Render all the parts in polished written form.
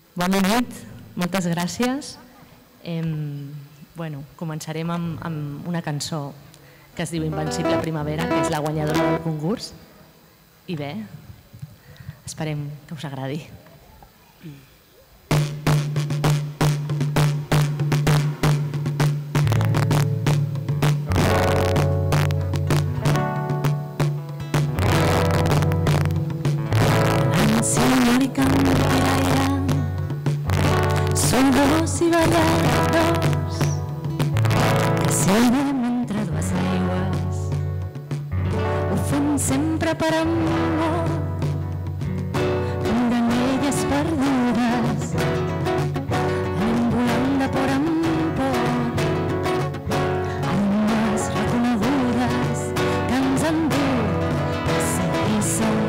Bona nit, moltes gràcies. Començarem amb una cançó que es diu Invencible Primavera, que és la guanyadora del concurs. I bé, esperem que us agradi. Som dos i balladors que salvem entre dues aigües. Ho fem sempre per amor, com granelles perdudes. Anem volant de por en por, almes reconegudes que ens han dut a ser qui som.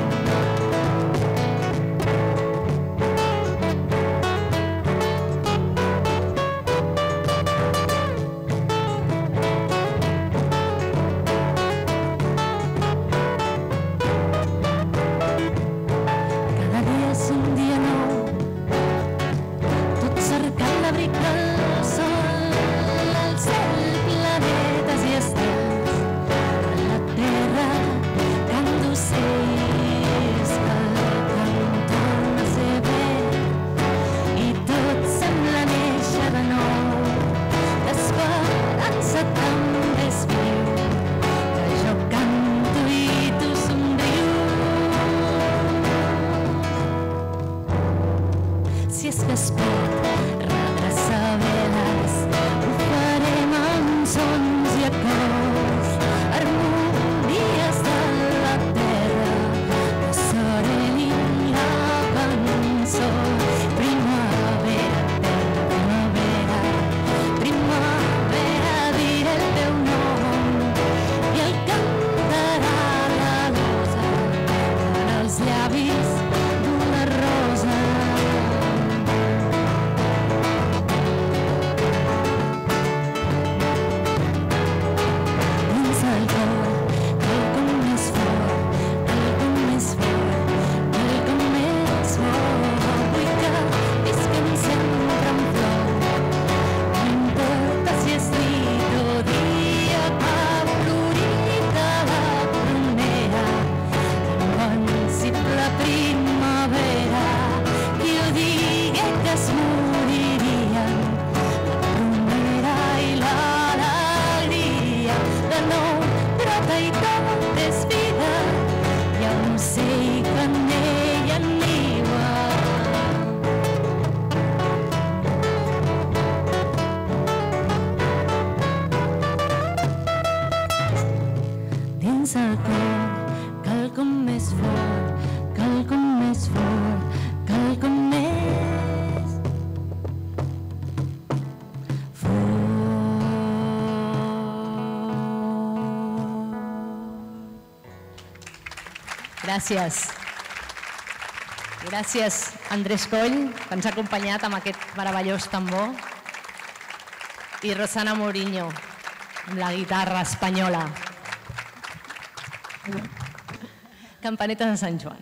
Gràcies. Gràcies, Andrés Coll, que ens ha acompanyat amb aquest meravellós tambor, i Rosana Mourinho, amb la guitarra espanyola. Campanetes de Sant Joan.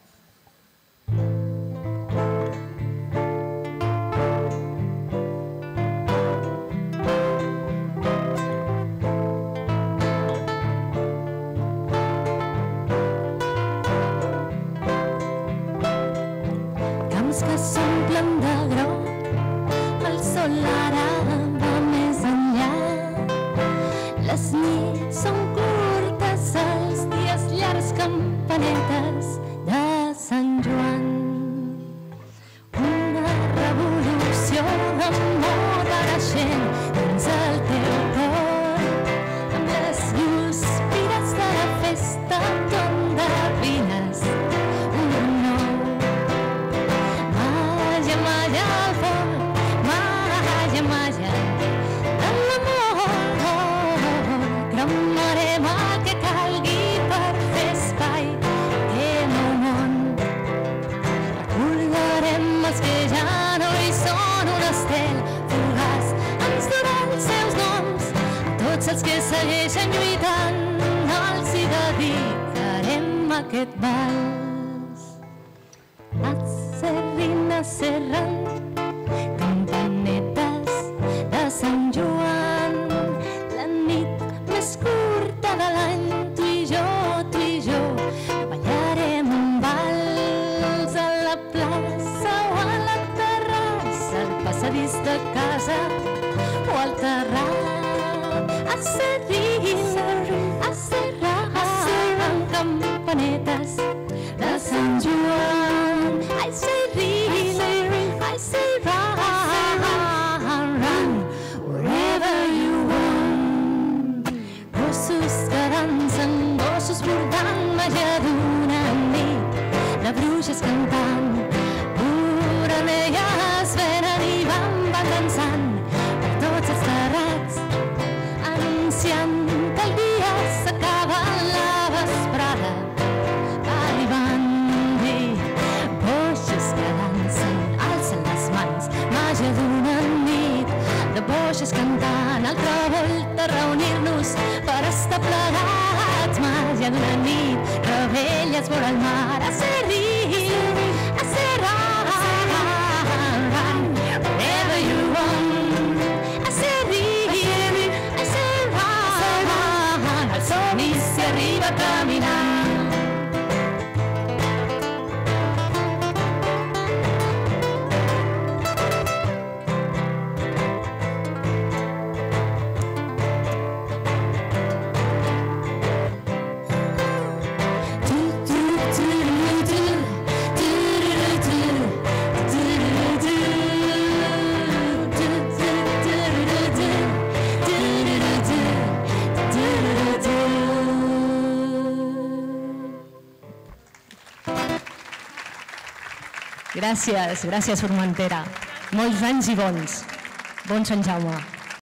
Els que segueixen lluitant, els hi dedicarem aquest vals. Atzerrina serran campanetes de Sant Joan. La nit més curta de l'any, tu i jo, ballarem un vals a la plaça o a la terrassa, al passadís de casa o al terrat. A Serrat, amb campanetes de Sant Joan. I say run, wherever you want. Gossos que dansen, gossos bordant, màgia d'una nit de bruixes cantant. Orenelles venen i van dansant per tots els terrats, anunciant que el dia s'acaba a la vesprada. Arribant boixes que dansen, alcen les mans, màgia d'una nit de boixes cantant. Altra volta reunir-nos per estar plegats, màgia d'una nit, rebelles vora el mar. A Serrat, wherever you want. A Serrat, el somni s'hi arriba caminant. Gràcies, Formentera. Molts anys i bons. Bon Sant Jaume.